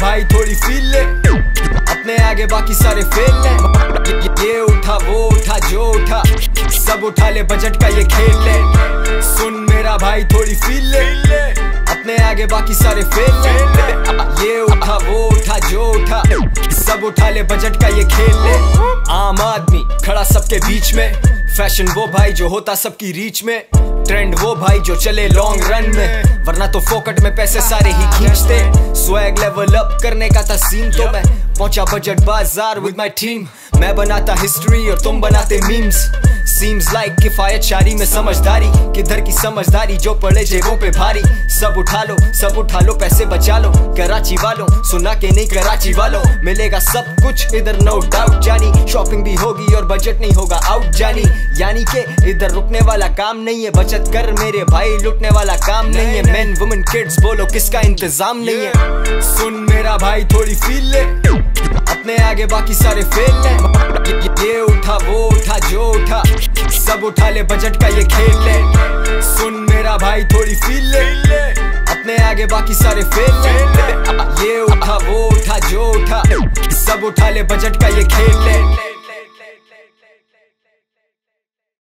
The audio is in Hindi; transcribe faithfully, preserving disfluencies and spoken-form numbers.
भाई थोड़ी फील ले, अपने आगे बाकी सारे फेल ले। ये उठा वो उठा जो उठा सब उठा ले, बजट का ये खेल ले। सुन मेरा भाई थोड़ी फील ले, अपने आगे बाकी सारे फेल ले। ये उठा वो उठा जो उठा सब उठा ले, बजट का ये खेल ले। आम आदमी खड़ा सबके बीच में, फैशन वो भाई जो होता सबकी रीच में, ट्रेंड वो भाई जो चले लॉन्ग रन में, वरना तो फोकट में पैसे सारे ही खींचते। स्वैग लेवल अप करने का था सीन, तो मैं पहुंचा बजट बाजार विद माय टीम। मैं बनाता हिस्ट्री और तुम बनाते मीम्स। सीम्स लाइक किफायत शारी में समझदारी, किधर की समझदारी जो पड़े जेबों पे भारी। सब उठा लो सब उठा लो पैसे बचा लो, कराची वालों सुना के नहीं कराची वालों, मिलेगा सब कुछ इधर नो डाउट जानी। शॉपिंग भी होगी और बजट नहीं होगा आउट जानी, यानी के इधर रुकने वाला काम नहीं है। बचत कर मेरे भाई लुटने वाला काम नहीं है। मेन वुमेन किड्स बोलो किसका इंतजाम नहीं है। सुन मेरा भाई थोड़ी फील ले, अपने आगे बाकी सारे फेल ले। ये उठा वो उठा जो उठा सब उठा ले, बजट का ये खेल ले। सुन मेरा भाई थोड़ी फील ले, अपने आगे बाकी सारे फेल ले। ये उठा वो उठा जो उठा सब उठा ले, बजट का ये खेल ले।